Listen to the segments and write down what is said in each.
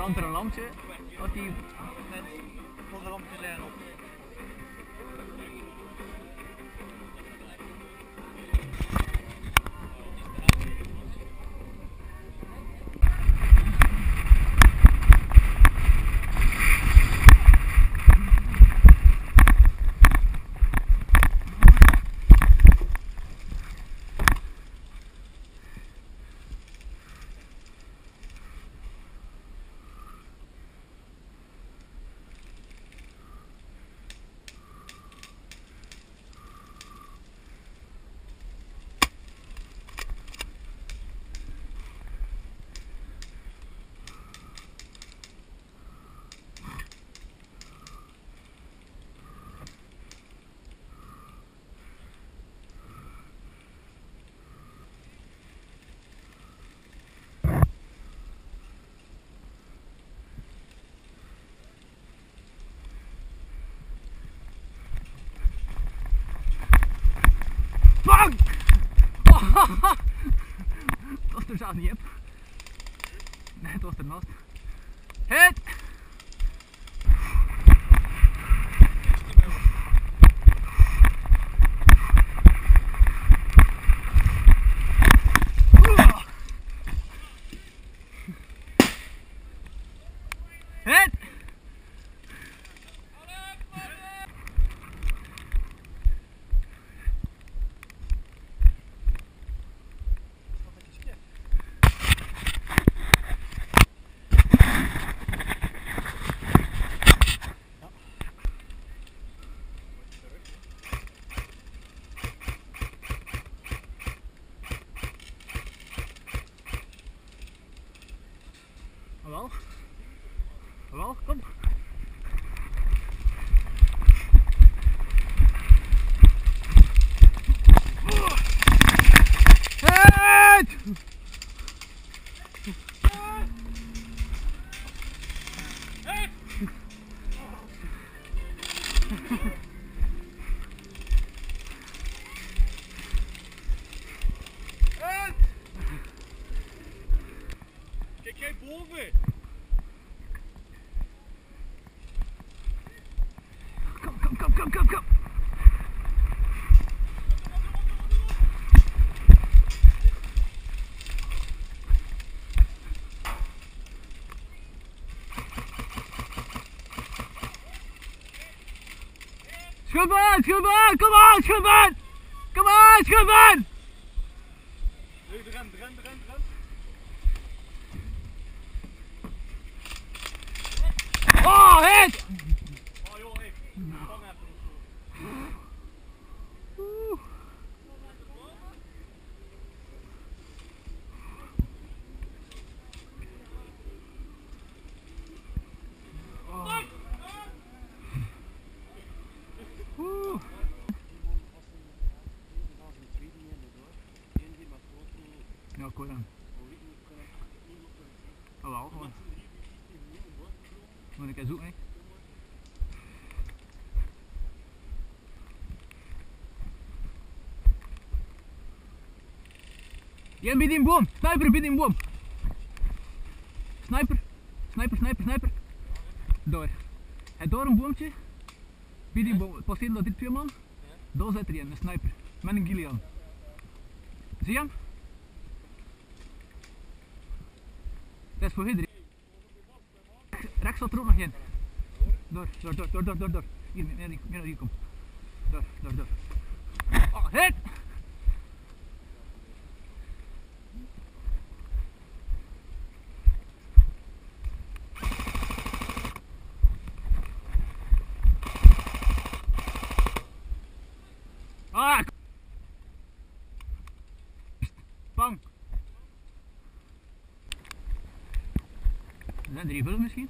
brandt er een lampje als die net voor de lampjes zijn op. Bang! Oh, het was er zelfs niet op. Nee, het was ernaast. Hit! Hit! Hallo? Hallo? Kom! Hit! Kijk jij boven? Kom! Schubben! Kom on, schubben! Kom on, schubben! Ren. Oh, hit! Oh joh, ik vang even. Ja, ik hoor hem. Oh, wel, gewoon. Moet ik eens zoeken, hè? Jij bij die boom! Sniper bij die boom! Sniper! Door. Hij door een boompje. Bij die boom. Passeerde dat dit 2 man. Daar zit er een sniper. Met een Gillian. Zie je hem? Dat is voor iedereen. Rechts zat er ook nog in. Door. Hier kom. Door. Oh, hit! Ah! Bang! Er zijn 3 vullen misschien?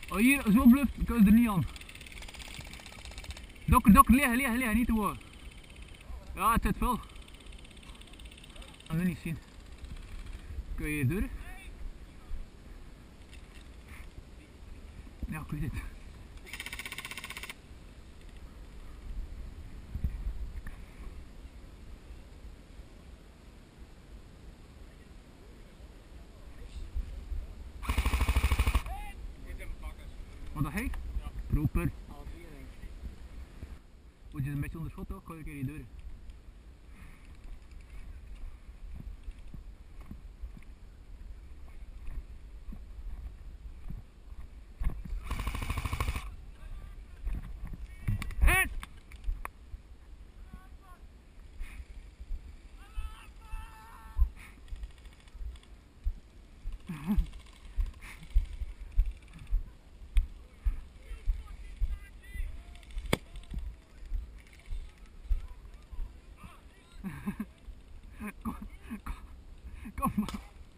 Oh hier, zo bluft, ik kan er niet aan. Dokker, liggen, niet te horen. Ja, het zit vol. Dat wil niet zien. Kun je hier door? Ja, ik weet het. Wat dat heet? Ja. Proper. Alle vier denk ik. Moet je een beetje onder schot toch? Kan je een keer hier door. Hit! Kom maar.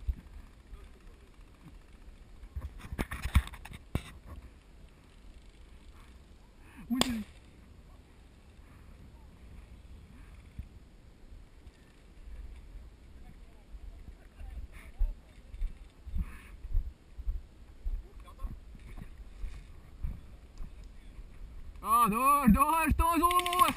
Moet je... Ah, door, sta zo omhoog.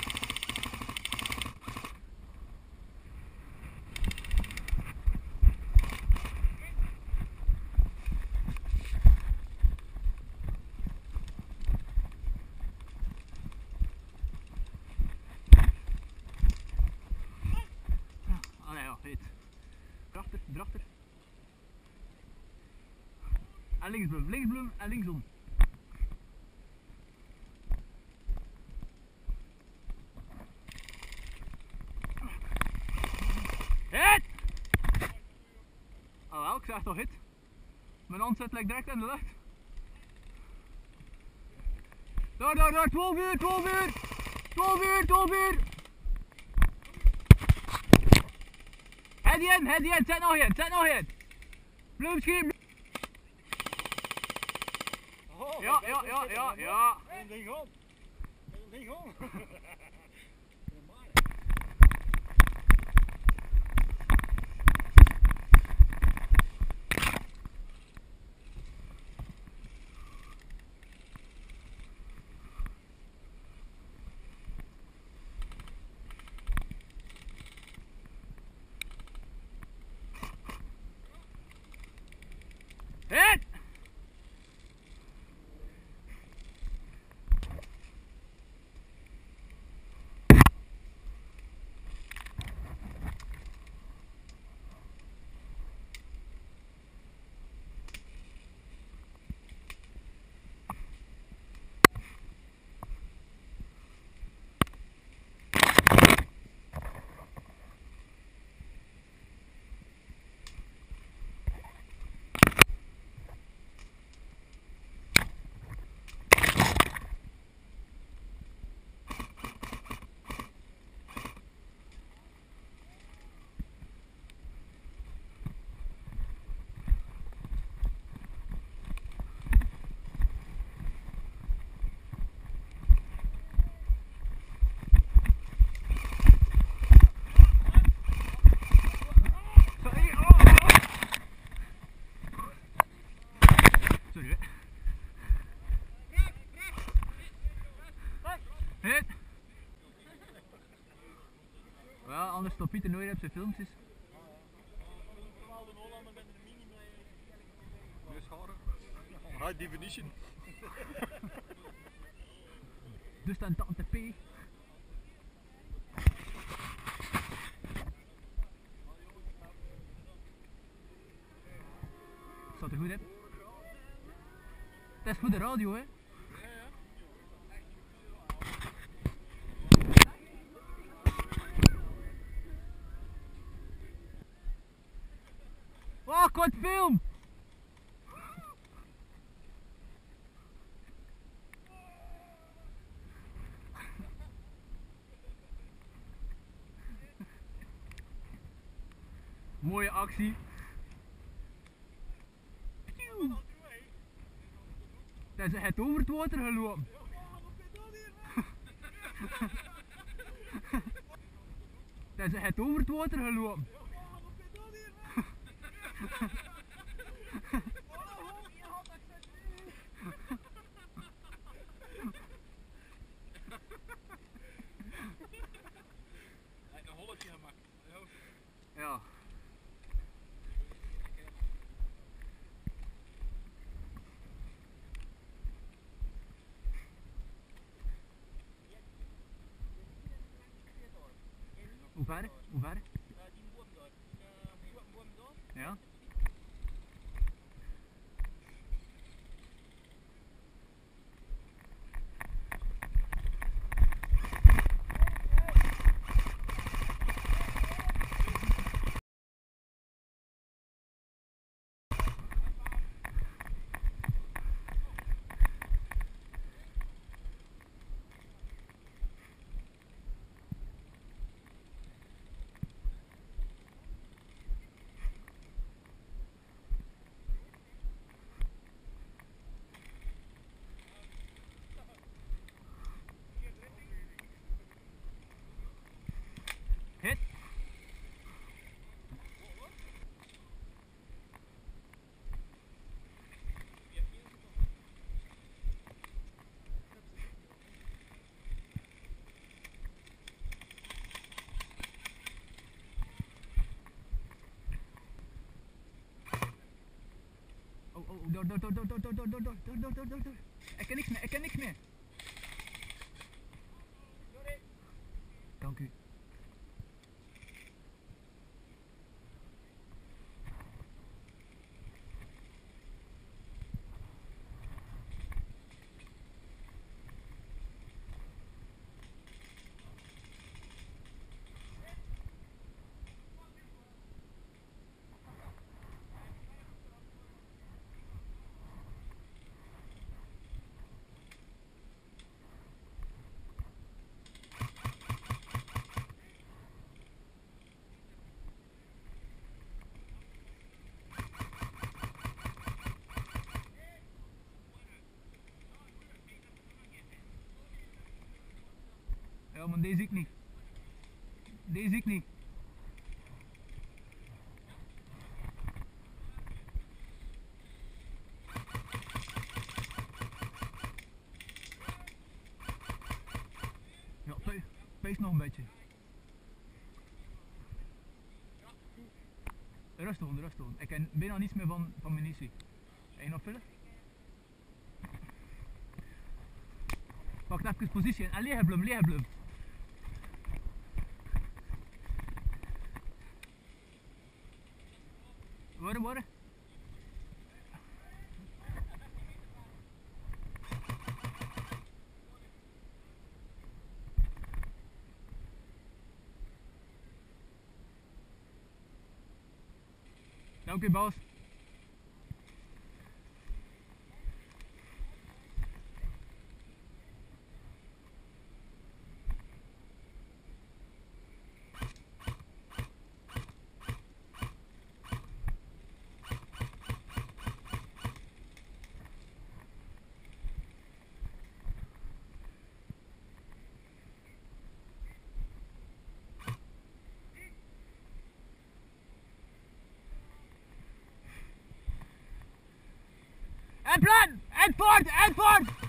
Allee, ja, heet. Drachter. En linksblum en linksom. Hit! Oh wel, ik zeg toch hit. Mijn hand zit like direct in de lucht. Daar, 12 uur! 12 uur! Head in, zet nog in! Blijf schieten! Ja. En ding om. Hit! Sorry. Hit! Ja, anders stopt Pieter nooit op zijn filmpjes. Normaal een Hollander met een mini neushoren. High definition. Dus dan tante P. Staat er goed in? Dat is voor de radio, hè? Oh, kort film! Mooie actie. Dat is het over het water gelopen. Dat is het over het water gelopen. Een holletje gemaakt. Ja. Hoe ver? Hoe ver? Die boom daar. Die boom daar. Ja. Hit. Oh, door. Ik ken niks meer. Dank u. Ja, maar deze ik niet. Deze ik niet. Ja, pees nog een beetje. Rustig. Ik ken bijna niets meer van munitie. Heb je nog vullen? Pak even positie en liggen blum. Worden. Dank u, baas. En plan! En voort!